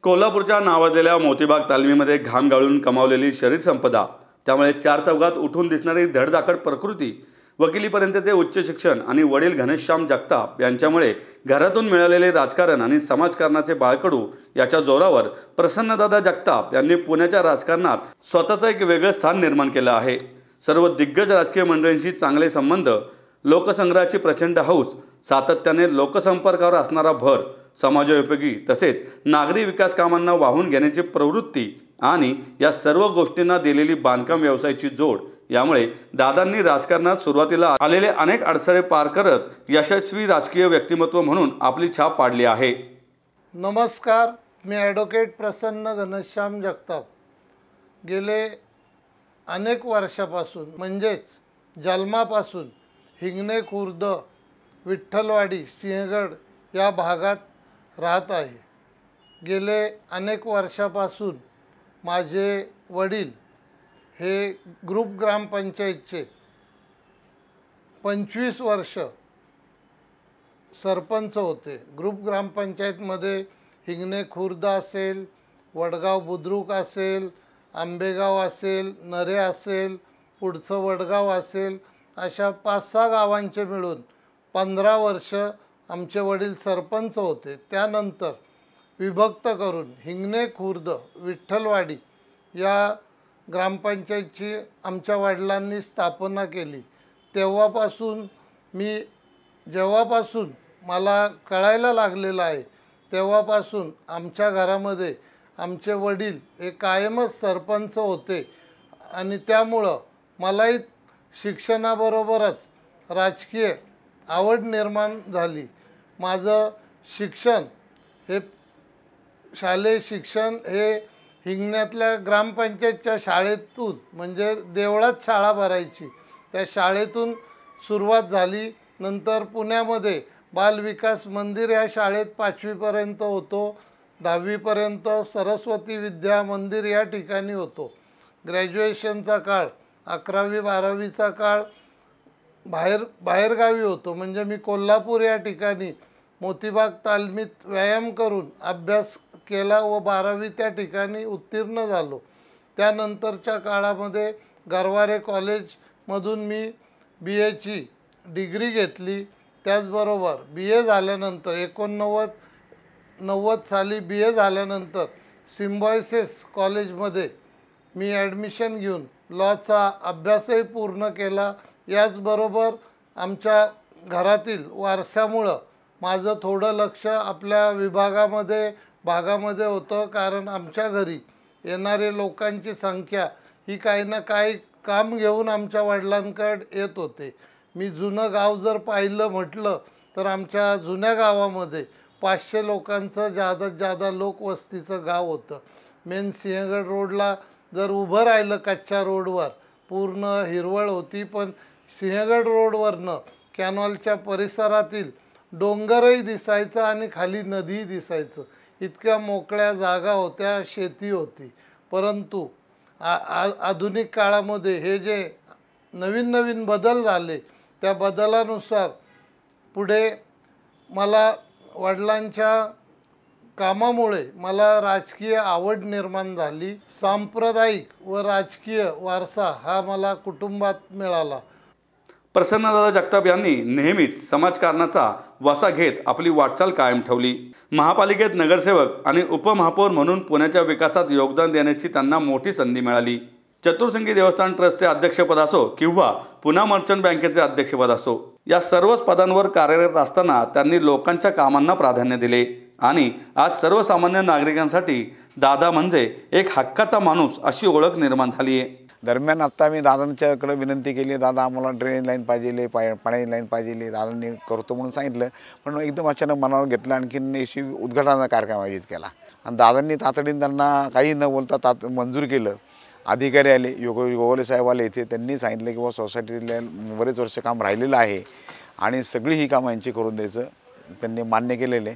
कोल्हापूरच्या नावाजलेल्या मोतीबाग तालमीमध्ये घाम गाळून कमावलेली शरीर संपदा, त्यामुळे चार चौघात उठून दिसणारी धडधाकट प्रकृती, वकिलीपर्यंतचे उच्च शिक्षण आणि वडील घनश्याम जगताप यांच्यामुळे घरातून मिळालेले राजकारण आणि समाजकारणाचे बाळकडू याच्या जोरावर प्रसन्नदादा जगताप यांनी पुण्याच्या राजकारणात स्वतःचं एक वेगळं स्थान निर्माण केलं आहे। सर्व दिग्गज राजकीय मंडळींशी चांगले संबंध, लोकसंग्रहाची प्रचंड हौस, सातत्याने लोकसंपर्कावर असणारा भर, समाजोपयोगी तसेच नागरी विकास कामांना वाहून घेण्याची प्रवृत्ती आणि या सर्व गोष्टींना दिलेली बांधकाम व्यवसायाची जोड यामुळे दादांनी राजकारणात सुरुवातीला आलेले अनेक अडथळे पार करत यशस्वी राजकीय व्यक्तिमत्व म्हणून आपली छाप पाडली आहे। नमस्कार, मी ॲडव्होकेट प्रसन्न घनश्याम जगताप गेले अनेक वर्षापासून म्हणजेच जन्मापासून हिंगणे खुर्द, विठ्ठलवाडी, सिंहगड या भागात राहत आहे। गेले अनेक वर्षापासून माझे वडील हे ग्रुप ग्रामपंचायतचे 25 वर्ष सरपंच होते। ग्रुप ग्रामपंचायतमध्ये हिंगणे खुर्द असेल, वडगाव बुद्रुक असेल, आंबेगाव असेल, नरे असेल, पुढचं वडगाव असेल, अशा 5-6 गावांचे मिळून 15 वर्ष आमचे वडील सरपंच होते। त्यानंतर विभक्त करून हिंगणे खुर्द, विठ्ठलवाडी या ग्रामपंचायतची आमच्या वडिलांनी स्थापना केली। जेव्हापासून मला कळायला लागलेलं आहे तेव्हापासून आमच्या घरामध्ये आमचे वडील हे कायमच सरपंच होते आणि त्यामुळं मलाही शिक्षणाबरोबरच राजकीय आवड निर्माण झाली। माझं शिक्षण हे शालेय शिक्षण हे हिंगण्यातल्या ग्रामपंचायतच्या शाळेतून म्हणजे देवळात शाळा भरायची त्या शाळेतून सुरुवात झाली। नंतर पुण्यामध्ये बालविकास मंदिर या शाळेत 5वीपर्यंत होतो, 10वीपर्यंत सरस्वती विद्या मंदिर या ठिकाणी होतो। ग्रॅज्युएशनचा काळ 11वी-12वीचा काळ बाहेरगावी होतो, म्हणजे मी कोल्हापूर या ठिकाणी मोतीबाग तालमीत व्यायाम करून अभ्यास केला व 12वी त्या ठिकाणी उत्तीर्ण झालो। त्यानंतरच्या काळामध्ये गरवारे कॉलेजमधून मी BAची डिग्री घेतली। त्याचबरोबर BA झाल्यानंतर 1990 साली BA झाल्यानंतर सिम्बायोसिस कॉलेजमध्ये मी ॲडमिशन घेऊन लॉचा अभ्यासही पूर्ण केला। याचबरोबर आमच्या घरातील वारसामुळं माझं थोडं लक्ष आपल्या भागामध्ये होतं, कारण आमच्या घरी येणारे लोकांची संख्या ही काही ना काही काम घेऊन आमच्या वडिलांकडे येत होते। मी जुनं गाव जर पाहिलं म्हटलं तर आमच्या जुन्या गावामध्ये 500 लोकांचं जादा लोकवस्तीचं गाव होतं। मेन सिंहगड रोडला जर उभं राहिलं कच्च्या रोडवर पूर्ण हिरवळ होती, पण सिंहगड रोडवरनं कॅनॉलच्या परिसरातील डोंगरही दिसायचं आणि खाली नदीही दिसायचं। इतक्या मोकळ्या जागा होत्या, शेती होती। परंतु आधुनिक काळामध्ये हे जे नवीन बदल झाले त्या बदलानुसार पुढे मला वडिलांच्या कामामुळे मला राजकीय आवड निर्माण झाली। सांप्रदायिक व राजकीय वारसा हा मला कुटुंबात मिळाला। प्रसन्नदादा जगताप यांनी नेहमीच समाजकारणाचा वसा घेत आपली वाटचाल कायम ठेवली। महापालिकेत नगरसेवक आणि उपमहापौर म्हणून पुण्याच्या विकासात योगदान देण्याची त्यांना मोठी संधी मिळाली। चतुर्सिंगी देवस्थान ट्रस्टचे अध्यक्षपद असो किंवा पुणा मर्चंट बँकेचे अध्यक्षपद असो, या सर्वच पदांवर कार्यरत असताना त्यांनी लोकांच्या कामांना प्राधान्य दिले आणि आज सर्वसामान्य नागरिकांसाठी दादा म्हणजे एक हक्काचा माणूस अशी ओळख निर्माण झाली आहे। दरम्यान आत्ता मी दादांच्याकडे विनंती केली, दादा आम्हाला ड्रेनेज लाईन पाहिजे, पाण्याची लाईन पाहिजे, दादांनी करतो म्हणून सांगितलं। पण एकदम अचानक मनावर घेतलं, आणखीन अशी उद्घाटनाचा कार्यक्रम आयोजित केला आणि दादांनी तातडीने त्यांना काही न बोलता मंजूर केलं। अधिकारी आले, योगोले साहेब आले इथे, त्यांनी सांगितलं की सोसायटीला बरेच वर्ष काम राहिलेलं आहे आणि सगळी ही कामं यांची करून द्यायचं त्यांनी मान्य केलेले।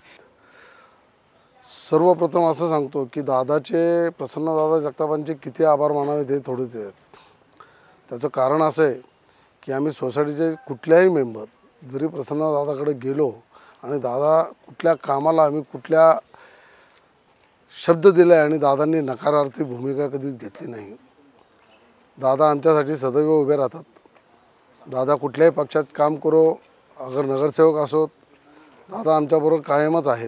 सर्वप्रथम असं सांगतो की दादाचे, प्रसन्नदादा जगतापांचे किती आभार मानावे ते थोडेच आहेत। त्याचं कारण असं आहे की आम्ही सोसायटीचे कुठल्याही मेंबर जरी प्रसन्नदादाकडे गेलो आणि दादा कुठल्या कामाला आम्ही कुठल्या शब्द दिला आहे आणि दादांनी नकारार्थी भूमिका कधीच घेतली नाही. दादा आमच्यासाठी सदैव उभे राहतात. दादा कुठल्याही पक्षात काम करो, अगर नगरसेवक असोत, दादा आमच्याबरोबर कायमच आहेत.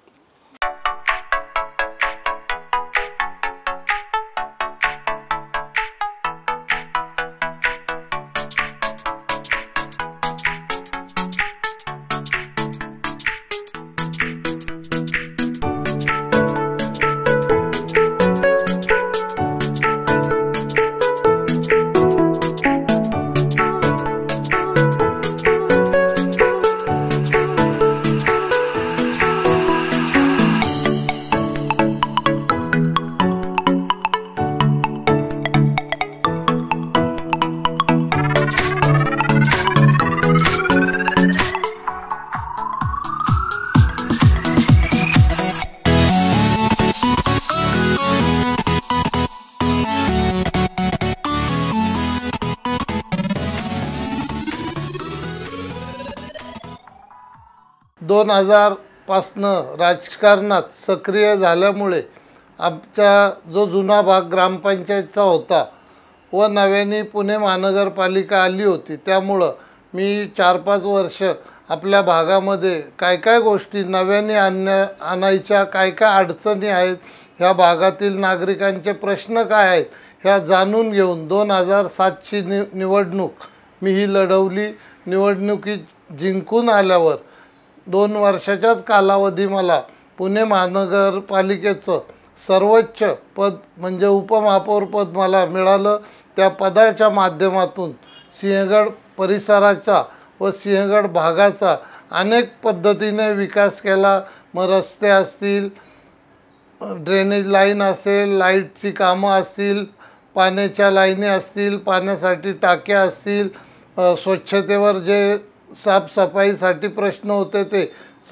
पासनं राजकारणात सक्रिय झाल्यामुळे आमचा जो जुना भाग ग्रामपंचायतचा होता व नव्याने पुणे महानगरपालिका आली होती, त्यामुळं मी 4-5 वर्ष आपल्या भागामध्ये काय काय गोष्टी नव्याने आणायच्या, काय काय अडचणी आहेत, ह्या भागातील नागरिकांचे प्रश्न काय आहेत ह्या जाणून घेऊन 2007ची निवडणूक मी ही लढवली. निवडणुकीत जिंकून आल्यावर 2 वर्षाच्याच कालावधी मला पुणे महानगरपालिकेचं सर्वोच्च पद म्हणजे उपमहापौर पद मला मिळालं. त्या पदाच्या माध्यमातून सिंहगड परिसराचा व सिंहगड भागाचा अनेक पद्धतीने विकास केला. मग रस्ते असतील, ड्रेनेज लाईन असेल, लाईटची कामं असतील, पाण्याच्या लाईनी असतील, पाण्यासाठी टाक्या असतील, स्वच्छतेवर जे साफसफाईसाठी प्रश्न होते ते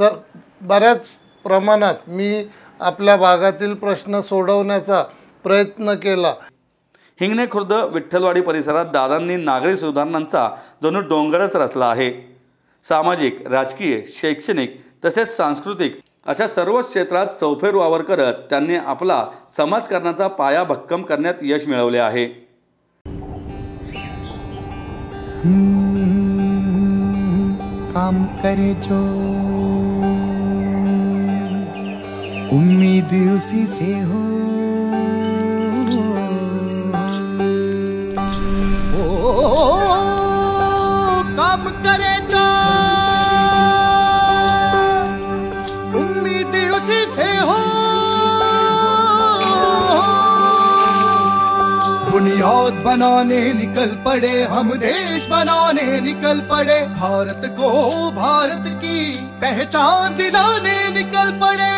बऱ्याच प्रमाणात मी आपल्या भागातील प्रश्न सोडवण्याचा प्रयत्न केला. हिंगणे खुर्द विठ्ठलवाडी परिसरात दादांनी नागरी सुधारणांचा जणू डोंगरच रचला आहे. सामाजिक, राजकीय, शैक्षणिक तसेच सांस्कृतिक अशा सर्व क्षेत्रात चौफेर वावर करत त्यांनी आपला समाजकारणाचा पाया भक्कम करण्यात यश मिळवले आहे. काम करे जो उम्मीद उसी से हो, काम करे जो उम्मीद उसी से हो, बुनियाद बनाने निकल पड़े हम, देश बनाने निकल पड़े, भारत को भारत की पहचान दिलाने निकल पड़े,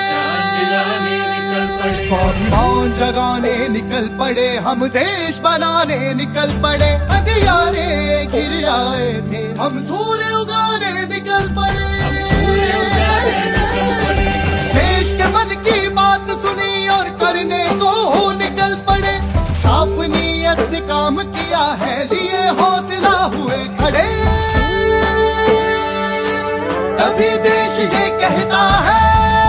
स्वाभिमान जगाने निकल पड़े हम, देश बनाने निकल पड़े, अंधियारे घिर आए थे हम, सूर्य उगाने निकल पड़े, देश के मन की बात सुनी और करने को निकल पड़े, साफ नीयत से काम किया है, लिए हौसला हुए खड़े, तभी देश ये कहता है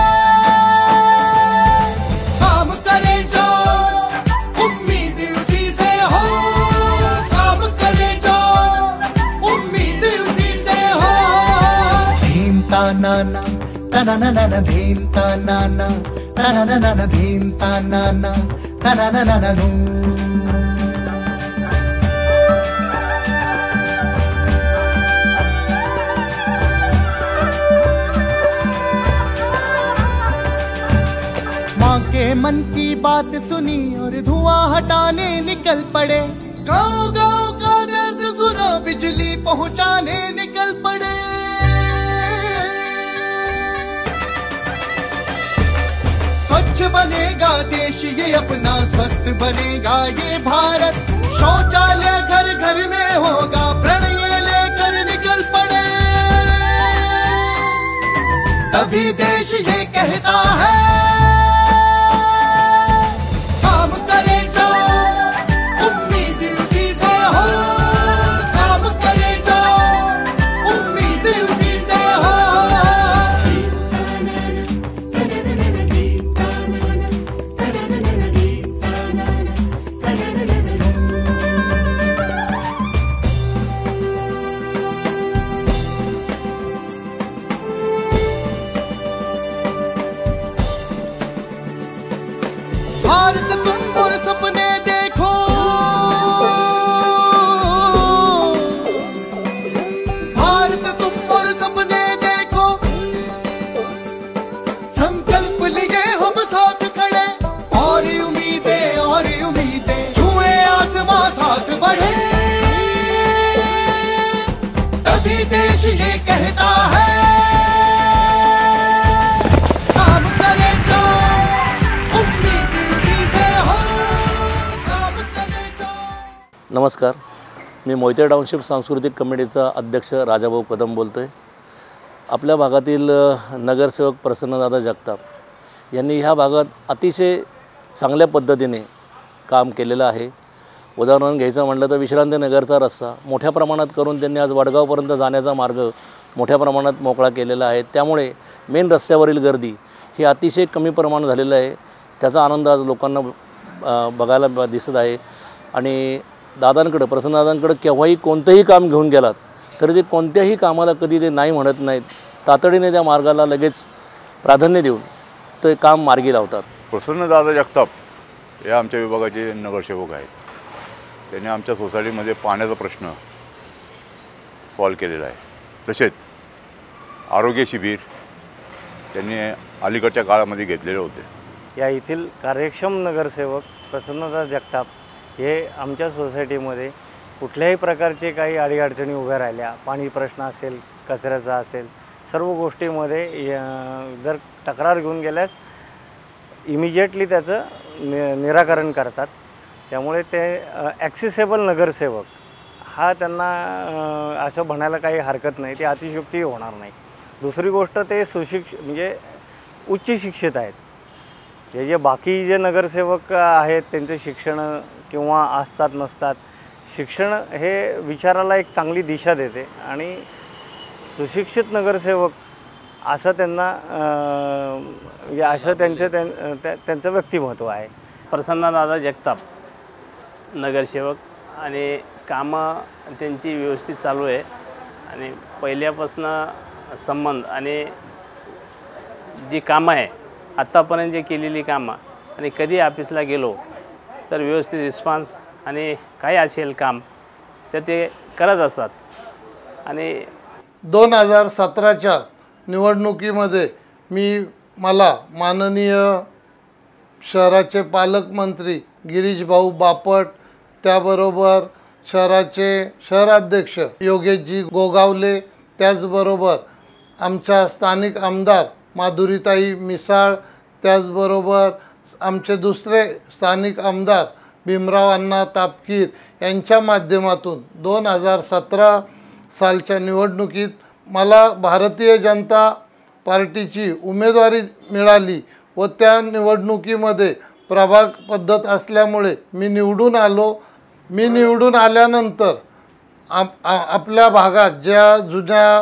काम करे जो उम्मीद उसी से हो, काम करे जो उम्मीद उसी से हो, भीम ता नाना तना नाना, भीम ता नाना तना नाना, भीम ता नाना तना नाना नू, के मन की बात सुनी और धुआं हटाने निकल पड़े, गांव गांव का दर्द सुना, बिजली पहुंचाने निकल पड़े, स्वच्छ बनेगा देश ये अपना, स्वस्थ बनेगा ये भारत, शौचालय घर घर में होगा, प्रण ये लेकर निकल पड़े, तभी देश ये कहता है भारत तुम और सपने देखो, भारत तुम और सपने देखो, संकल्प लिए हम साथ खड़े, और उम्मीदें छुए आसमां साथ बढ़े, तभी देश ये कहता है काम करे जो, उम्मीद उसी से हो, काम करे जो। नमस्कार, मी मोहिते टाउनशिप सांस्कृतिक कमिटीचा अध्यक्ष राजाभाऊ कदम बोलतो आहे। आपल्या भागातील नगरसेवक प्रसन्नदादा जगताप यांनी ह्या भागात अतिशय चांगल्या पद्धतीने काम केलेलं आहे। उदाहरण घ्यायचं म्हटलं तर विश्रांतीनगरचा रस्ता मोठ्या प्रमाणात करून त्यांनी आज वडगावपर्यंत जाण्याचा मार्ग मोठ्या प्रमाणात मोकळा केलेला आहे। त्यामुळे मेन रस्त्यावरील गर्दी ही अतिशय कमी प्रमाणात झालेलं आहे। त्याचा आनंद आज लोकांना बघायला दिसत आहे। आणि दादांकडे प्रसन्नदादांकडे केव्हाही कोणतंही काम घेऊन गेलात तरी ते कोणत्याही कामाला कधी ते नाही म्हणत नाहीत, तातडीने त्या मार्गाला लगेच प्राधान्य देऊन ते काम मार्गी लावतात। प्रसन्नदादा जगताप हे आमच्या विभागाचे नगरसेवक आहेत। त्यांनी आमच्या सोसायटीमध्ये पाण्याचा प्रश्न सॉल्व केलेला आहे। तसेच आरोग्य शिबिर त्यांनी अलीकडच्या काळामध्ये घेतलेले होते। या येथील कार्यक्षम नगरसेवक प्रसन्नदादा जगताप हे आमच्या सोसायटीमध्ये कुठल्याही प्रकारचे काही अडीअडचणी उभ्या राहिल्या, पाणी प्रश्न असेल, कचऱ्याचा असेल, सर्व गोष्टीमध्ये जर तक्रार घेऊन गेल्यास इमिजिएटली त्याचं निराकरण करतात। त्यामुळे ते ॲक्सेसेबल नगरसेवक हा त्यांना असं म्हणायला काही हरकत नाही, ते अतिशयोक्ती होणार नाही। दुसरी गोष्ट ते म्हणजे उच्च शिक्षित आहेत। जे बाकी जे नगरसेवक आहेत त्यांचे शिक्षण किंवा असतात नसतात, शिक्षण हे विचाराला एक चांगली दिशा देते आणि सुशिक्षित नगरसेवक असं त्यांना असं त्यांचं व्यक्तिमत्व आहे। प्रसन्नदादा जगताप नगरसेवक आणि कामं त्यांची व्यवस्थित चालू आहे आणि पहिल्यापासून संबंध आणि जी कामं आहे आत्तापर्यंत जे केलेली कामं आणि कधी ऑफिसला गेलो तर व्यवस्थित रिस्पॉन्स आणि काही असेल काम तर ते करत असतात। आणि 2017च्या निवडणुकीमध्ये मला माननीय शहराचे पालकमंत्री गिरीश भाऊ बापट, त्याबरोबर शहराचे शहराध्यक्ष योगेशजी गोगावले, त्याचबरोबर आमच्या स्थानिक आमदार माधुरीताई मिसाळ, त्याचबरोबर आमचे दुसरे स्थानिक आमदार भीमराव अण्णा तापकीर यांच्या माध्यमातून 2017 सालच्या निवडणुकीत मला भारतीय जनता पार्टीची उमेदवारी मिळाली व त्या निवडणुकीमध्ये प्रभाग पद्धत असल्यामुळे मी निवडून आलो। मी निवडून आल्यानंतर आपल्या भागात ज्या जुन्या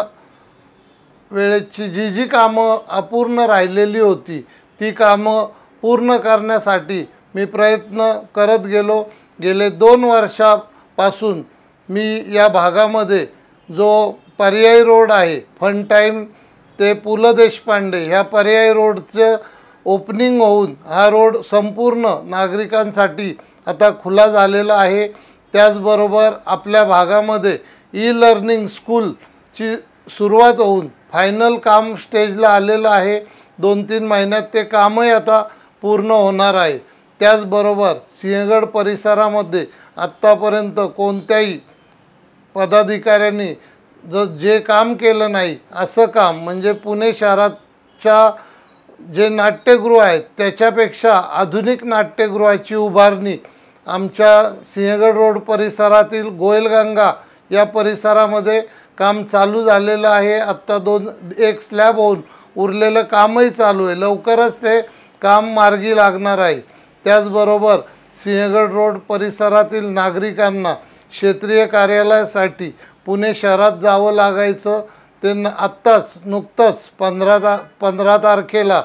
वेळेची जी कामं अपूर्ण राहिलेली होती ती कामं पूर्ण करण्यासाठी मी प्रयत्न करत गेलो। गेले 2 वर्षापासून मी या भागामध्ये जो पर्यायी रोड आहे फन टाईम ते पु ल देशपांडे ह्या पर्यायी रोडचं ओपनिंग होऊन हा रोड संपूर्ण नागरिकांसाठी आता खुला झालेला आहे। त्याचबरोबर आपल्या भागामध्ये ई लर्निंग स्कूलची सुरुवात होऊन फायनल काम स्टेजला आलेलं आहे। 2-3 महिन्यात ते कामही आता पूर्ण होणार आहे। त्याचबरोबर सिंहगड परिसरामध्ये आत्तापर्यंत कोणत्याही पदाधिकाऱ्यांनी जे काम केलं नाही असं काम म्हणजे पुणे शहराच्या जे नाट्यगृह आहेत त्याच्यापेक्षा आधुनिक नाट्यगृहाची उभारणी आमच्या सिंहगड रोड परिसरातील गोयलगंगा या परिसरामध्ये काम चालू झालेलं आहे। आत्ता 1 स्लॅब होऊन उरलेलं कामही चालू आहे, लवकरच ते काम मार्गी लागणार आहे। त्याचबरोबर सिंहगड रोड परिसरातील नागरिकांना क्षेत्रीय कार्यालयासाठी पुणे शहरात जावं लागायचं, ते नुकतंच 15 तारखेला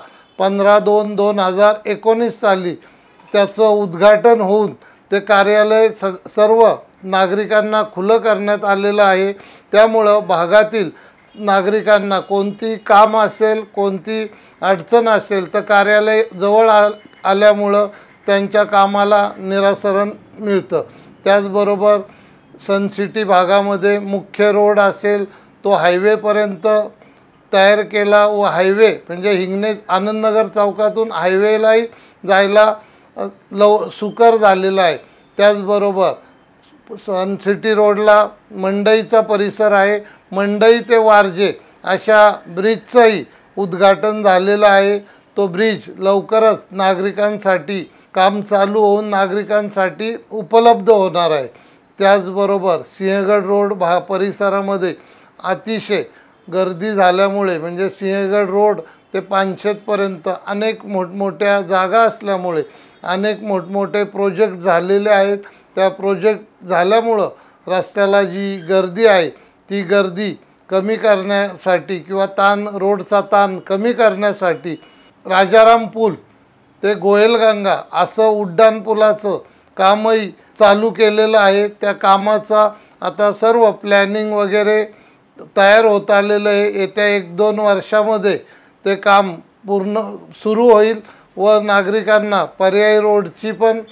15/2/2019 साली त्याचं उद्घाटन होऊन ते कार्यालय सर्व नागरिकांना खुलं करण्यात आलेलं आहे। त्यामुळं भागातील नागरिकांना कोणती काम असेल, कोणती अडचण असेल तर कार्यालय जवळ आल्यामुळं त्यांच्या कामाला निरासरण मिळतं. त्याचबरोबर सनसिटी भागामध्ये मुख्य रोड असेल तो हायवेपर्यंत तयार केला व हायवे म्हणजे हिंगणे आनंदनगर चौकातून हायवेलाही जायला सुकर झालेला आहे. त्याचबरोबर सनसिटी रोडला मंडईचा परिसर आहे. मंडई ते वारजे अशा ब्रिजचंही उद्घाटन झालेलं आहे. तो ब्रिज लवकरच नागरिकांसाठी काम चालू होऊन नागरिकांसाठी उपलब्ध होणार आहे. त्याचबरोबर सिंहगड रोड परिसरामध्ये अतिशय गर्दी झाल्यामुळे म्हणजे सिंहगड रोड ते पानशेतपर्यंत अनेक मोठमोठ्या जागा असल्यामुळे अनेक मोठमोठे प्रोजेक्ट झालेले आहेत. त्या प्रोजेक्ट झाल्यामुळं रस्त्याला जी गर्दी आहे ती गर्दी कमी करण्यासाठी किंवा रोडचा ताण कमी करण्यासाठी राजाराम पूल ते गोयलगंगा असं उड्डाणपुलाचं कामही चालू केलेलं आहे. त्या कामाचा आता सर्व प्लॅनिंग वगैरे तयार होत आलेलं आहे. येत्या 1-2 वर्षामध्ये ते काम पूर्ण सुरू होईल व नागरिकांना पर्यायी रोडची पण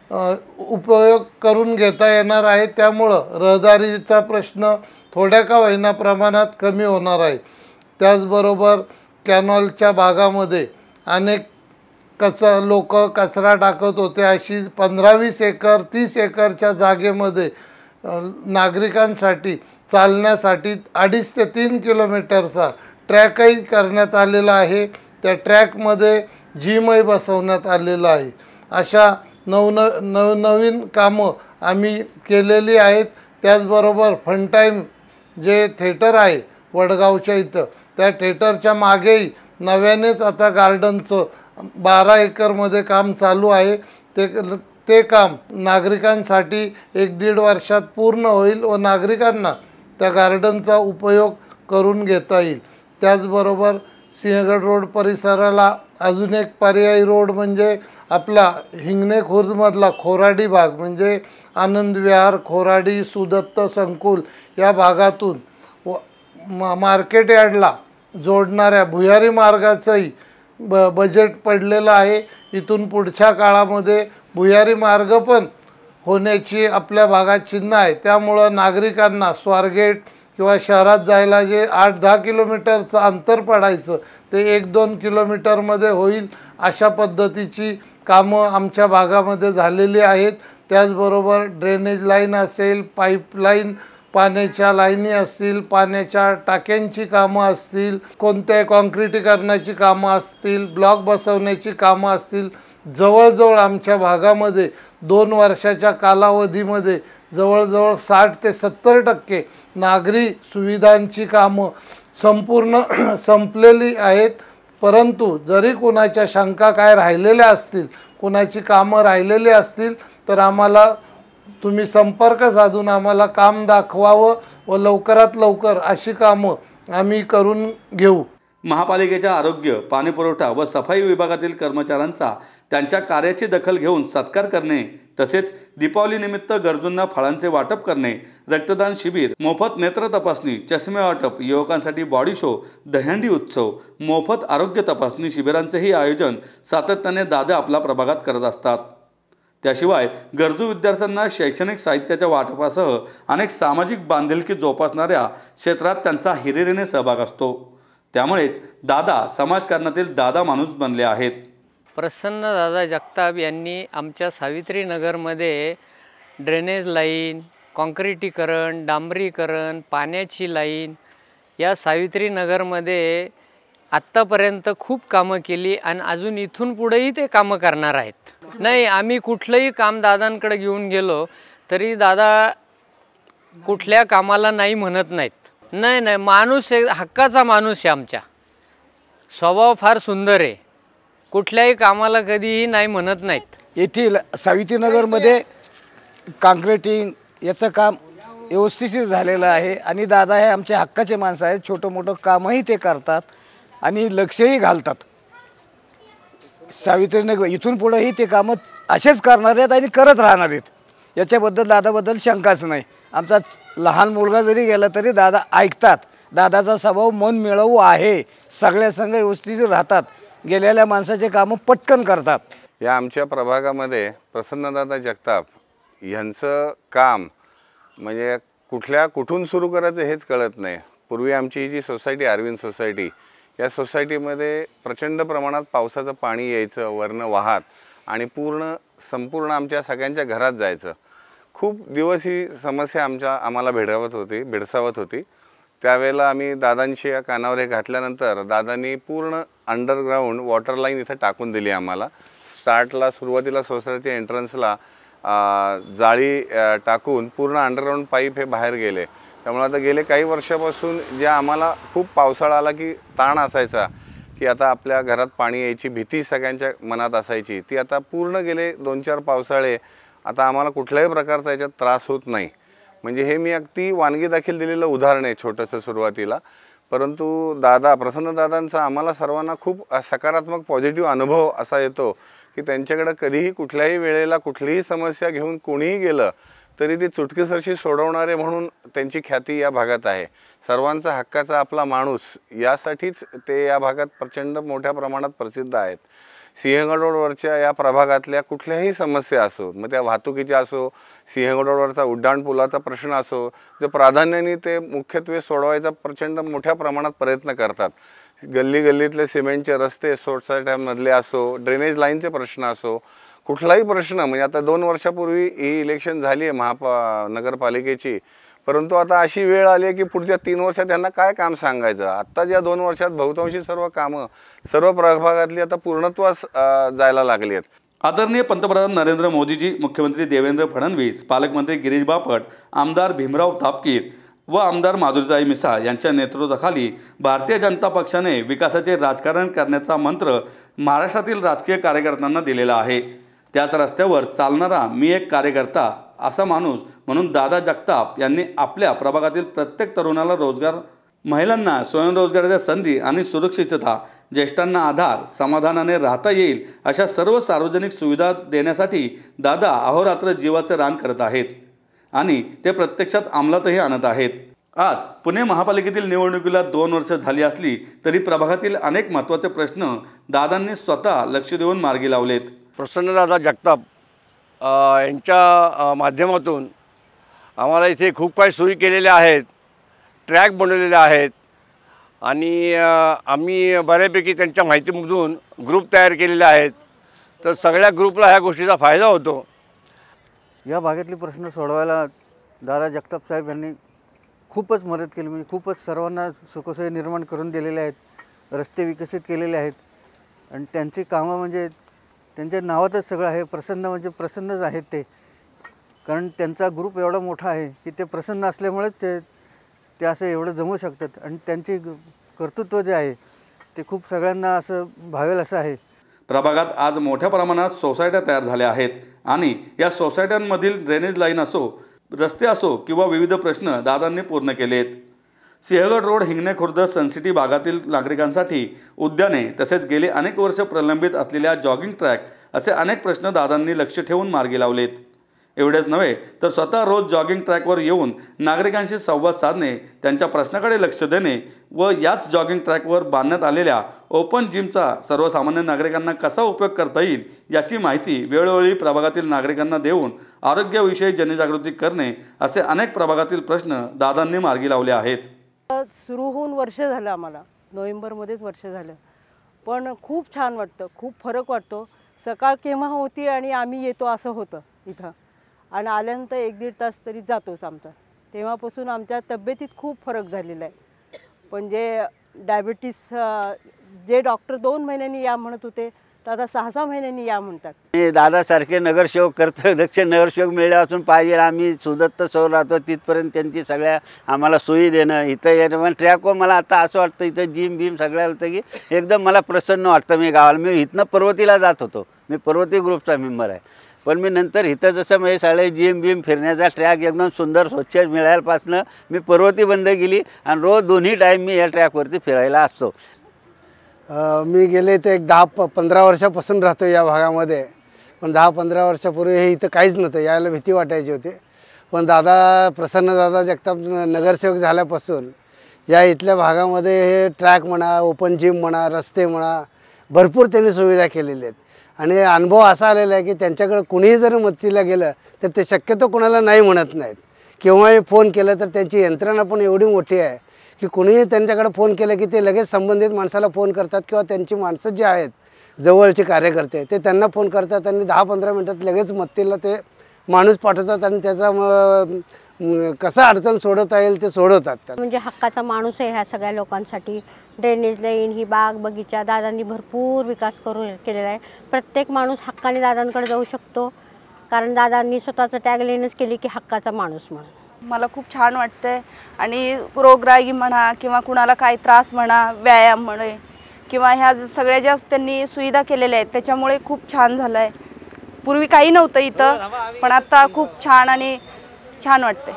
उपयोग करून घेता येणार आहे. त्यामुळं रहदारीचा प्रश्न थोड्या का होईना प्रमाणात कमी होणार आहे. त्याचबरोबर कॅनॉलच्या भागामध्ये अनेक लोक कचरा टाकत होते. अशी 15-20 एकर 30 एकरच्या जागेमध्ये नागरिकांसाठी चालण्यासाठी 2.5 ते 3 किलोमीटरचा ट्रॅकही करण्यात आलेला आहे. त्या ट्रॅकमध्ये जिमही बसवण्यात आलेलं आहे. अशा नवनवीन कामं आम्ही केलेली आहेत. त्याचबरोबर फन टाईम जे थिएटर आहे वडगावच्या इथं त्या थिएटरच्या मागेही नव्यानेच आता गार्डनचं 12 एकरमध्ये काम चालू आहे. ते काम नागरिकांसाठी 1-1.5 वर्षात पूर्ण होईल व नागरिकांना त्या गार्डनचा उपयोग करून घेता येईल. त्याचबरोबर सिंहगड रोड परिसराला अजून एक पर्यायी रोड म्हणजे आपला हिंगणे खुर्दमधला खोराडी भाग म्हणजे आनंद विहार, खोराडी, सुदत्त संकुल या भागातून मार्केट यार्डला जोडणाऱ्या भुयारी मार्गाचंही बजेट पडलेलं आहे. इथून पुढच्या काळामध्ये भुयारी मार्ग पण होण्याची आपल्या भागात चिन्ह आहे. त्यामुळं नागरिकांना स्वारगेट किंवा शहरात जायला जे 8-10 किलोमीटरचं अंतर पडायचं ते 1-2 किलोमीटरमध्ये होईल अशा पद्धतीची कामं आमच्या भागामध्ये झालेली आहेत. त्याचबरोबर ड्रेनेज लाईन असेल, पाईपलाईन पाण्याच्या लाईनी असतील, पाण्याच्या टाक्यांची कामं असतील, कोणत्याही कॉन्क्रिटीकरणाची कामं असतील, ब्लॉक बसवण्याची कामं असतील, जवळजवळ आमच्या भागामध्ये 2 वर्षाच्या कालावधीमध्ये जवळजवळ 60 ते 70% नागरी सुविधांची कामं संपूर्ण संपलेली आहेत. परंतु जरी कुणाच्या शंका काय राहिलेल्या असतील, कुणाची कामं राहिलेली असतील तर आम्हाला तुम्ही संपर्क साधून आम्हाला काम दाखवावं व लवकरात लवकर अशी कामं आम्ही करून घेऊ. महापालिकेच्या आरोग्य, पाणीपुरवठा व सफाई विभागातील कर्मचाऱ्यांचा त्यांच्या कार्याची दखल घेऊन सत्कार करणे, तसेच दीपावलीनिमित्त गरजूंना फळांचे वाटप करणे, रक्तदान शिबिर, मोफत नेत्र तपासणी, चष्मे वाटप, युवकांसाठी बॉडी शो, दहीहंडी उत्सव, मोफत आरोग्य तपासणी शिबिरांचेही आयोजन सातत्याने दादा आपल्या प्रभागात करत असतात. त्याशिवाय गरजू विद्यार्थ्यांना शैक्षणिक साहित्याच्या वाटपासह अनेक सामाजिक बांधिलकी जोपासणाऱ्या क्षेत्रात त्यांचा हिरिरीने सहभाग असतो. त्यामुळेच दादा समाजकारणातील दादा माणूस बनले आहेत. प्रसन्न दादा जगताप यांनी आमच्या सावित्रीनगरमध्ये ड्रेनेज लाईन, कॉन्क्रिटीकरण, डांबरीकरण, पाण्याची लाईन या सावित्रीनगरमध्ये आत्तापर्यंत खूप कामं केली आणि अजून इथून पुढेही ते कामं करणार आहेत. नाही, आम्ही कुठलंही काम दादांकडे घेऊन गेलो तरी दादा कुठल्या कामाला नाही म्हणत नाहीत. नाही, माणूस हक्काचा माणूस आहे. आमच्या स्वभाव फार सुंदर आहे. कुठल्याही कामाला कधीही नाही म्हणत नाहीत. येथील सावित्रीनगरमध्ये काँक्रिटिंग याचं काम व्यवस्थित झालेलं आहे आणि दादा हे आमचे हक्काचे माणसं आहेत. छोटं मोठं कामही ते करतात आणि लक्षही घालतात. सावित्रीनगर इथून पुढेही ते कामं असेच करणार आहेत आणि करत राहणार आहेत. याच्याबद्दल दादाबद्दल शंकाच नाही. आमचा लहान मुलगा जरी गेला तरी दादा ऐकतात. दादाचा स्वभाव मन मिळवू आहे. सगळ्या संघ व्यवस्थित राहतात. गेलेल्या माणसाचे कामं पटकन करतात. या आमच्या प्रभागामध्ये प्रसन्नदादा जगताप यांचं काम म्हणजे कुठून सुरू करायचं हेच कळत नाही। पूर्वी आमची ही जी सोसायटी अरविंद सोसायटी, या सोसायटीमध्ये प्रचंड प्रमाणात पावसाचं पाणी यायचं वरनं वाहत आणि संपूर्ण आमच्या सगळ्यांच्या घरात जायचं। खूप दिवस ही समस्या आम्हाला भेडसावत होती। त्यावेळेला आम्ही दादांशी या कानावर हे घातल्यानंतर दादांनी पूर्ण अंडरग्राऊंड वॉटर लाईन इथं टाकून दिली आम्हाला। सुरुवातीला सोसायटीच्या एंट्रन्सला जाळी टाकून पूर्ण अंडरग्राऊंड पाईप हे बाहेर गेले। त्यामुळे आता गेले काही वर्षापासून ज्या आम्हाला खूप पावसाळा आला की ताण असायचा की आता आपल्या घरात पाणी यायची भीती सगळ्यांच्या मनात असायची, ती आता पूर्ण गेले 2-4 पावसाळे आता आम्हाला कुठल्याही प्रकारचा याच्यात त्रास होत नाही। म्हणजे हे मी अगदी वानगी दाखल दिलेलं उदाहरण आहे छोटंसं सुरुवातीला, परंतु प्रसन्नदादांचा आम्हाला सर्वांना खूप सकारात्मक पॉझिटिव्ह अनुभव असा येतो की त्यांच्याकडे कधीही कुठल्याही वेळेला कुठलीही समस्या घेऊन कोणीही गेलं तरी ती चुटकीसरशी सोडवणारे म्हणून त्यांची ख्याती या भागात आहे। सर्वांचा हक्काचा आपला माणूस यासाठीच ते या भागात प्रचंड मोठ्या प्रमाणात प्रसिद्ध आहेत। सिंहगड रोडवरच्या या प्रभागातल्या कुठल्याही समस्या असो, मग त्या वाहतुकीच्या असो, सिंहगड रोडवरचा उड्डाणपुलाचा प्रश्न असो, जे प्राधान्याने ते मुख्यत्वे सोडवायचा प्रचंड मोठ्या प्रमाणात प्रयत्न करतात। गल्लीतले सिमेंटचे रस्ते सोसायट्यांमधले असो, ड्रेनेज लाईनचे प्रश्न असो, कुठलाही प्रश्न म्हणजे आता 2 वर्षापूर्वी ही इलेक्शन झाली आहे नगरपालिकेची, परंतु आता अशी वेळ आली आहे की पुढच्या 3 वर्षात त्यांना काय काम सांगायचं। आत्ता ज्या 2 वर्षात बहुतांशी सर्व कामं सर्व प्रभागातली आता पूर्णत्वास जायला लागली आहेत। आदरणीय पंतप्रधान नरेंद्र मोदीजी, मुख्यमंत्री देवेंद्र फडणवीस, पालकमंत्री गिरीश बापट, आमदार भीमराव तापकीर व आमदार माधुरीताई मिसाळ यांच्या नेतृत्वाखाली भारतीय जनता पक्षाने विकासाचे राजकारण करण्याचा मंत्र महाराष्ट्रातील राजकीय कार्यकर्त्यांना दिलेला आहे। त्याच रस्त्यावर चालणारा मी एक कार्यकर्ता असा माणूस म्हणून दादा जगताप यांनी आपल्या प्रभागातील प्रत्येक तरुणाला रोजगार, महिलांना स्वयंरोजगाराच्या संधी आणि सुरक्षितता, ज्येष्ठांना आधार, समाधानाने राहता येईल अशा सर्व सार्वजनिक सुविधा देण्यासाठी दादा अहोरात्र जीवाचं रान करत आहेत आणि ते प्रत्यक्षात अंमलातही आणत आहेत। आज पुणे महापालिकेतील निवडणुकीला 2 वर्ष झाली असली तरी प्रभागातील अनेक महत्त्वाचे प्रश्न दादांनी स्वतः लक्ष देऊन मार्गी लावलेत। प्रसन्नदादा जगताप यांच्या माध्यमातून आम्हाला इथे खूप काही सोयी केलेल्या आहेत, ट्रॅक बनवलेले आहेत आणि आम्ही बऱ्यापैकी त्यांच्या माहितीमधून ग्रुप तयार केलेले आहेत, तर सगळ्या ग्रुपला ह्या गोष्टीचा फायदा होतो। या भागातले प्रश्न सोडवायला दादा जगताप साहेब यांनी खूपच मदत केली, म्हणजे खूपच सर्वांना सुखसोयी निर्माण करून दिलेले आहेत, रस्ते विकसित केलेले आहेत आणि त्यांची कामं म्हणजे त्यांच्या नावातच सगळं आहे। प्रसन्न म्हणजे प्रसन्नच आहेत ते, कारण त्यांचा ग्रुप एवढा मोठा आहे की ते प्रसन्न असल्यामुळेच ते असं एवढं जमू शकतात आणि त्यांचे कर्तृत्व जे आहे ते खूप सगळ्यांना असं भावेल असं आहे। प्रभागात आज मोठ्या प्रमाणात सोसायट्या तयार झाल्या आहेत आणि या सोसायट्यांमधील ड्रेनेज लाईन असो, रस्ते असो किंवा विविध प्रश्न दादांनी पूर्ण केलेत। सिंहगड रोड, हिंगणे खुर्द, सनसिटी भागातील नागरिकांसाठी उद्याने तसेच गेले अनेक वर्ष प्रलंबित असलेल्या जॉगिंग ट्रॅक असे अनेक प्रश्न दादांनी लक्ष ठेवून मार्गी लावलेत। एवढेच नव्हे तर स्वतः रोज जॉगिंग ट्रॅकवर येऊन नागरिकांशी संवाद साधणे, त्यांच्या प्रश्नाकडे लक्ष देणे व याच जॉगिंग ट्रॅकवर बांधण्यात आलेल्या ओपन जिमचा सर्वसामान्य नागरिकांना कसा उपयोग करता येईल याची माहिती वेळोवेळी प्रभागातील नागरिकांना देऊन आरोग्याविषयी जनजागृती करणे असे अनेक प्रभागातील प्रश्न दादांनी मार्गी लावले आहेत। सुरू होऊन वर्ष झालं, आम्हाला नोव्हेंबरमध्येच वर्ष झालं, पण खूप छान वाटतं, खूप फरक वाटतो। सकाळ केव्हा होती आणि आम्ही येतो असं होतं इथं, आणि आल्यानंतर 1-1.5 तास तरी जातोच आमचा। तेव्हापासून आमच्या तब्येतीत खूप फरक झालेला आहे। पण जे डायबिटीस जे डॉक्टर 2 महिन्यांनी या म्हणत होते तर आता 6-6 महिन्यांनी या म्हणतात। दादासारखे नगरसेवक कर्तव्यदक्ष नगरसेवक मिळाल्यापासून पाहिजे आम्ही सुदत्त सौर राहतो तिथपर्यंत त्यांची सगळ्या आम्हाला सोयी देणं, इथं येणं, मला ट्रॅकवर मला आता असं वाटतं इथं जिम सगळ्या होतं की एकदम मला प्रसन्न वाटतं। मी गावाला मी इथनं पर्वतीला जात होतो, मी पर्वती ग्रुपचा मेंबर आहे, पण मी नंतर इथं जसं म्हणजे सगळे जिम फिरण्याचा ट्रॅक एकदम सुंदर स्वच्छ मिळाल्यापासनं मी पर्वती बंद केली आणि रोज 2 टाईम मी या ट्रॅकवरती फिरायला असतो। मी गेले ते 10-15 वर्षापासून राहतो या भागामध्ये, पण 10-15 वर्षापूर्वी हे इथं काहीच नव्हतं, यायला भीती वाटायची होती। पण प्रसन्नदादा जगताप नगरसेवक झाल्यापासून या इथल्या भागामध्ये हे ट्रॅक म्हणा, ओपन जिम म्हणा, रस्ते म्हणा, भरपूर त्यांनी सुविधा केलेल्या आहेत आणि अनुभव असा आलेला आहे की त्यांच्याकडे कुणीही जर मदतीला गेलं तर ते शक्यतो कुणाला नाही म्हणत नाहीत. केव्हाही फोन केलं तर त्यांची यंत्रणा पण एवढी मोठी आहे की कुणीही त्यांच्याकडे फोन केलं की ते लगेच संबंधित माणसाला फोन करतात किंवा त्यांची माणसं जी आहेत जवळचे कार्यकर्ते ते त्यांना फोन करतात आणि 10-15 मिनटात लगेच मदतीला ते माणूस पाठवतात आणि त्याचा कसं अडचण सोडवता येईल ते सोडवतात. म्हणजे हक्काचा माणूस आहे ह्या सगळ्या लोकांसाठी. ड्रेनेज लाईन, ही बाग बगीचा, दादांनी भरपूर विकास केलेला आहे. प्रत्येक माणूस हक्काने दादांकडे जाऊ शकतो कारण दादांनी स्वतःचं टॅगलाईनच केली की हक्काचा माणूस म्हणून. मला खूप छान वाटतंय आणि रोगराई म्हणा किंवा कुणाला काही त्रास म्हणा, व्यायाममुळे किंवा ह्या सगळ्या ज्या त्यांनी सुविधा केलेल्या आहेत त्याच्यामुळे खूप छान झालं आहे. पूर्वी काही नव्हतं इथं पण आता खूप छान आणि छान वाटतंय.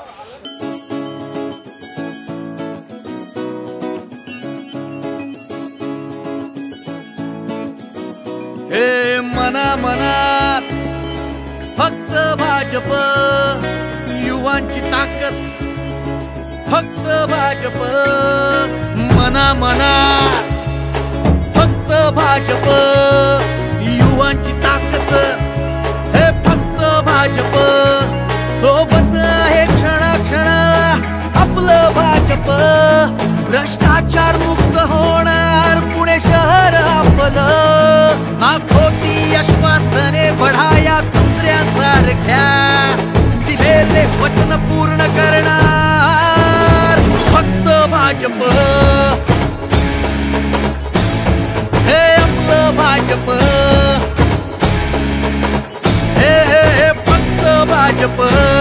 हे मना मनात फक्त भाजप, युवांची ताकद फक्त भाजप. मना मनात फक्त भाजप, युवांची ताकद हे फक्त भाजप. सोबत आहे क्षणाक्षणाला आपलं भाजप. भ्रष्टाचार मुक्त होणार पुणे शहर आपलं. ना खोटी आश्वासने बढाया दुसऱ्यांसारख्या, दिलेले वचन पूर्ण करणार फक्त भाजप. हे आपलं भाजप, हे फक्त भाजप.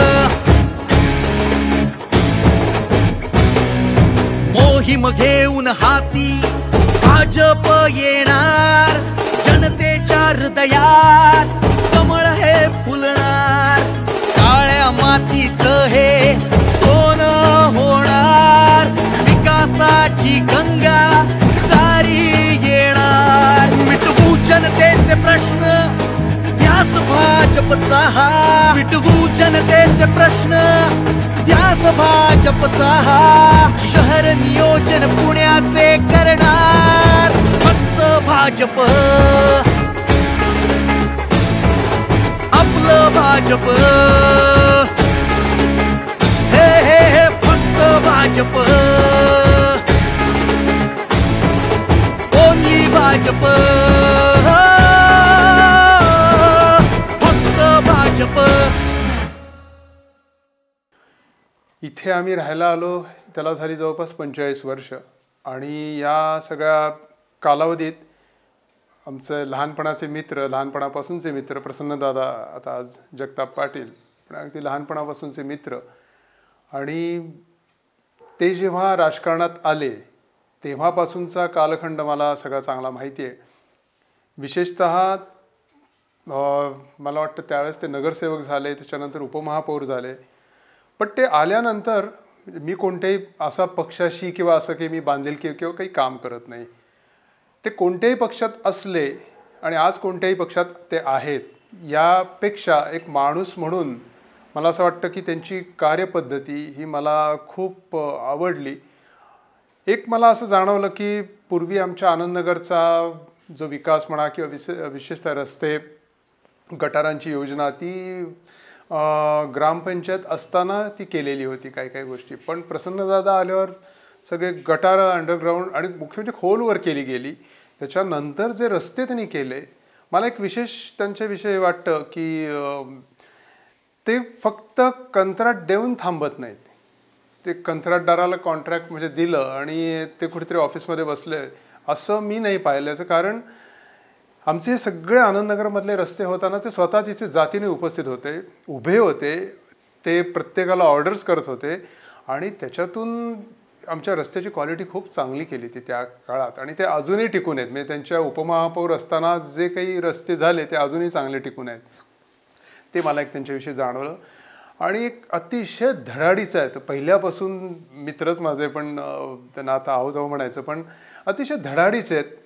मोहीम घेऊन हाती भाजप येणार. जनतेच्या हृदयात कमळ हे फुलणार. काळ्या मातीचं हे सोनं होणार. विकासाची गंगा दारी येणार. मिटवू जनतेचे प्रश्न ध्यास भाजपचा हा. मिटवू जनतेचे प्रश्न ध्यास भाजपचा हा. शहर नियोजन पुण्याचे करणार फक्त भाजप. आपलं भाजप, हे फक्त भाजप. ओनली भाजप, फक्त भाजप. इथे आम्ही राहायला आलो त्याला झाली जवळपास 45 वर्ष आणि या सगळ्या कालावधीत आमचे लहानपणाचे मित्र, लहानपणापासूनचे मित्र प्रसन्नदादा, आता आज जगताप पाटील, पण अगदी लहानपणापासूनचे मित्र, आणि ते जेव्हा राजकारणात आले तेव्हापासूनचा कालखंड मला सगळा चांगला माहिती आहे. विशेषतः मला वाटतं त्यावेळेस ते नगरसेवक झाले, त्याच्यानंतर उपमहापौर झाले. पण ते आल्यानंतर मी कोणत्याही असा पक्षाशी किंवा असं की मी बांधिलकी किंवा काही काम करत नाही. ते कोणत्याही पक्षात असले आणि आज कोणत्याही पक्षात ते आहेत यापेक्षा एक माणूस म्हणून मला असं वाटतं की त्यांची कार्यपद्धती ही मला खूप आवडली. एक मला असं जाणवलं की पूर्वी आमच्या आनंदनगरचा जो विकास म्हणा किंवा विशेषतः रस्ते, गटारांची योजना ती ग्रामपंचायत असताना ती केलेली होती काही काही गोष्टी. पण प्रसन्नदादा आल्यावर सगळे गटार अंडरग्राऊंड आणि मुख्य म्हणजे खोलवर केली गेली. त्याच्यानंतर जे रस्ते त्यांनी केले, मला एक विशेष त्यांच्याविषयी वाटतं की ते फक्त कंत्राट देऊन थांबत नाहीत. ते कंत्राटदाराला कॉन्ट्रॅक्ट म्हणजे दिलं आणि ते कुठेतरी ऑफिसमध्ये बसले असं मी नाही पाहिल्याचं. कारण आमचे हे सगळे आनंदनगरमधले रस्ते होताना ते स्वतः तिथे जातीने उपस्थित होते, उभे होते, ते प्रत्येकाला ऑर्डर्स करत होते आणि त्याच्यातून आमच्या रस्त्याची क्वालिटी खूप चांगली केली ती त्या काळात आणि ते अजूनही टिकून आहेत. म्हणजे त्यांच्या उपमहापौर असताना जे काही रस्ते झाले ते अजूनही चांगले टिकून आहेत. ते मला एक त्यांच्याविषयी जाणवलं. आणि एक अतिशय धडाडीचं आहे. तर पहिल्यापासून मित्रच माझे, पण त्यांना आता आहो जाऊ म्हणायचं, पण अतिशय धडाडीचे आहेत.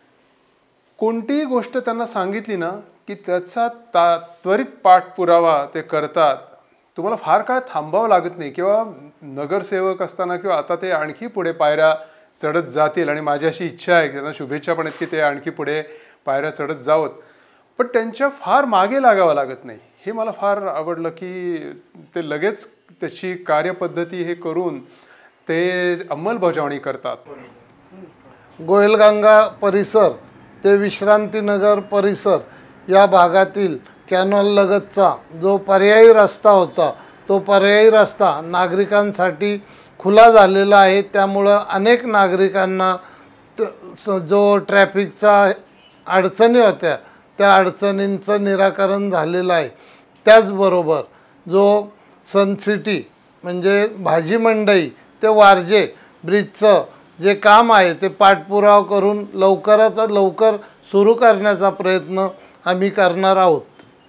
कोणतीही गोष्ट त्यांना सांगितली ना की त्याचा त्वरित पाठपुरावा ते करतात. तुम्हाला फार काळ थांबावं लागत नाही. किंवा नगरसेवक असताना किंवा आता ते आणखी पुढे पायऱ्या चढत जातील आणि माझी अशी इच्छा आहे, त्यांना शुभेच्छा पण आहेत की ते आणखी पुढे पायऱ्या चढत जावत. पण त्यांच्या फार मागे लागावं लागत नाही. हे मला फार आवडलं की ते लगेच त्याची कार्यपद्धती हे करून ते अंमलबजावणी करतात. गोयलगंगा परिसर ते विश्रांतीनगर परिसर या भागातील कॅनॉल लगतचा जो पर्यायी रस्ता होता, तो पर्यायी रस्ता नागरिकांसाठी खुला झालेला आहे. त्यामुळं अनेक नागरिकांना जो ट्रॅफिकचा अडचणी होत्या त्या अडचणींचं निराकरण झालेलं आहे. त्याचबरोबर जो सनसिटी म्हणजे भाजी मंडई ते वारजे ब्रिजचं जे काम आहे ते पाठपुरावा करून लवकरात लवकर सुरू करण्याचा प्रयत्न आम्ही करणार आहोत.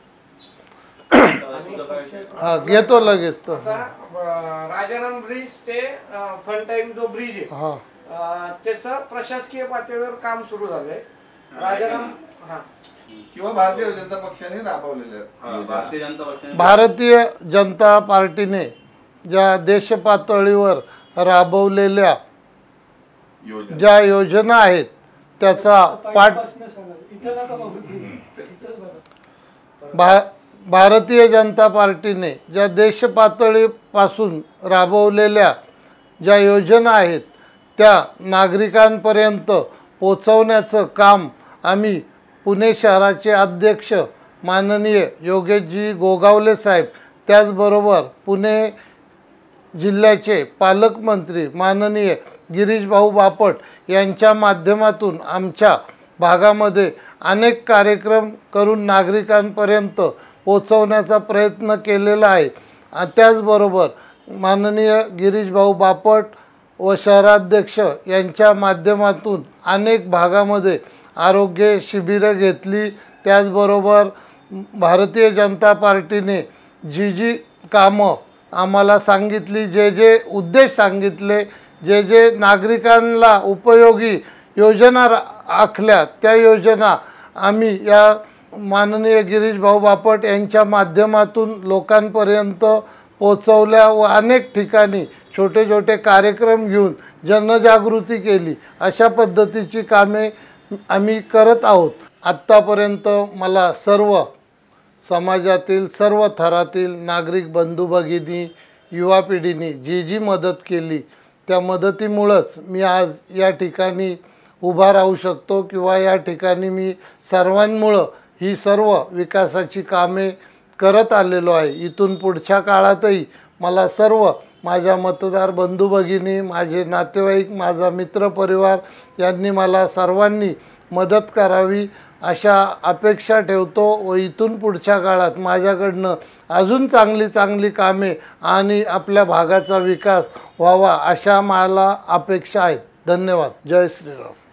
हा घेतो लगेच. तर राजाराम ब्रिज ते फन टाइम जो ब्रिज आहे हा त्याचं प्रशासकीय पातळीवर काम सुरू झालंय. राजाराम किंवा भारतीय जनता पक्षाने राबवलेलं भारतीय जनता पार्टीने ज्या देशपातळीवर राबवलेल्या ज्या योजना आहेत त्याचा भारतीय जनता पार्टीने ज्या देशपातळीपासून राबवलेल्या ज्या योजना आहेत त्या नागरिकांपर्यंत पोचवण्याचं काम आम्ही पुणे शहराचे अध्यक्ष माननीय योगेशजी गोगावले साहेब, त्याचबरोबर पुणे जिल्ह्याचे पालकमंत्री माननीय गिरीश भाऊ बापट यांच्या माध्यमातून आमच्या भागामध्ये अनेक कार्यक्रम करून नागरिकांपर्यंत पोचवण्याचा प्रयत्न केलेला आहे. त्याचबरोबर माननीय गिरीश भाऊ बापट व शहराध्यक्ष यांच्या माध्यमातून अनेक भागामध्ये आरोग्य शिबिरं घेतली. त्याचबरोबर भारतीय जनता पार्टीने जी कामं आम्हाला सांगितली, जे उद्देश सांगितले, जे नागरिकांना उपयोगी योजना आखल्या त्या योजना आम्ही या माननीय गिरीश भाऊ बापट यांच्या माध्यमातून लोकांपर्यंत पोचवल्या व अनेक ठिकाणी छोटे छोटे कार्यक्रम घेऊन जनजागृती केली. अशा पद्धतीची कामे आम्ही करत आहोत. आत्तापर्यंत मला सर्व समाजातील सर्व थरातील नागरिक बंधू भगिनी युवा पिढीने जी मदत केली त्या मदतीमुळंच मी आज या ठिकाणी उभा राहू शकतो किंवा या ठिकाणी मी सर्वांमुळं ही सर्व विकासाची कामे करत आलेलो आहे. इथून पुढच्या काळातही मला सर्व माझ्या मतदार बंधू भगिनी, माझे नातेवाईक, माझा मित्रपरिवार यांनी मला सर्वांनी मदत करावी अशा अपेक्षा ठेवतो व इथून पुढच्या काळात माझ्याकडनं अजून चांगली कामे आणि आपल्या भागाचा विकास व्हावा अशा मला अपेक्षा आहेत. धन्यवाद. जय श्रीराम.